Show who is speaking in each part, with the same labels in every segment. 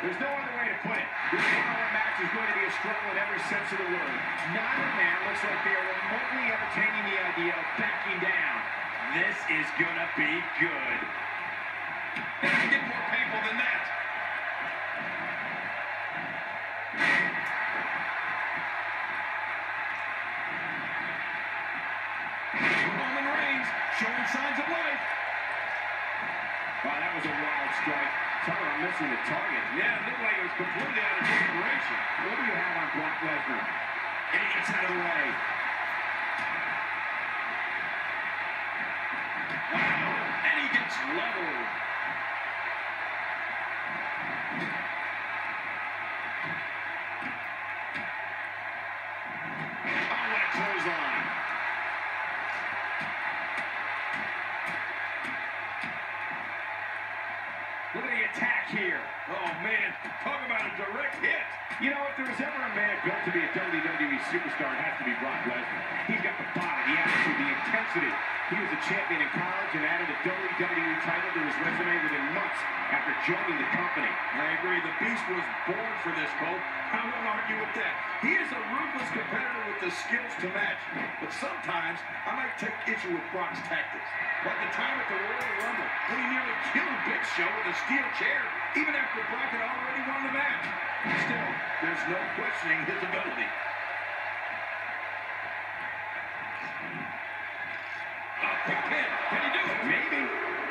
Speaker 1: There's no other way to put it. This one-on-one match is going to be a struggle in every sense of the word. Neither man looks like they are remotely entertaining the idea of backing down. This is going to be good.
Speaker 2: It can get more painful than that. Roman Reigns showing signs of life.
Speaker 1: Wow, that was a wild strike. Talk about missing the target.
Speaker 2: Yeah, it looked like it was completely out of desperation.
Speaker 1: What do you have on Brock Lesnar? And he gets out of the way.
Speaker 2: Wow, and he gets leveled.
Speaker 1: Oh, what a clothesline. Look at the attack here.
Speaker 2: Oh, man, talk about a direct hit.
Speaker 1: You know, if there was ever a man built to be a WWE superstar, it has to be Brock Lesnar. He's got the body, the attitude, the intensity. He was a champion in college and added a WWE title to his resume within months after joining the company.
Speaker 2: I agree. The Beast was born for this, Cole. I won't argue with that. He is a ruthless competitor with the skills to match. But sometimes I might take issue with Brock's tactics. Like the time at the Royal Rumble when he nearly killed Big Show with a steel chair, even after Brock had already won the match. Still, there's no questioning his ability. Big pin. Can he do it?
Speaker 1: Maybe.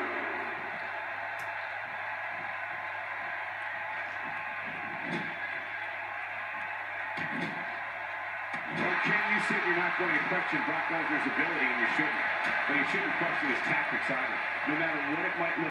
Speaker 1: Well, Ken, you said you're not going to question Brock Lesnar's ability, and you shouldn't. But you shouldn't question his tactics either. No matter what it might look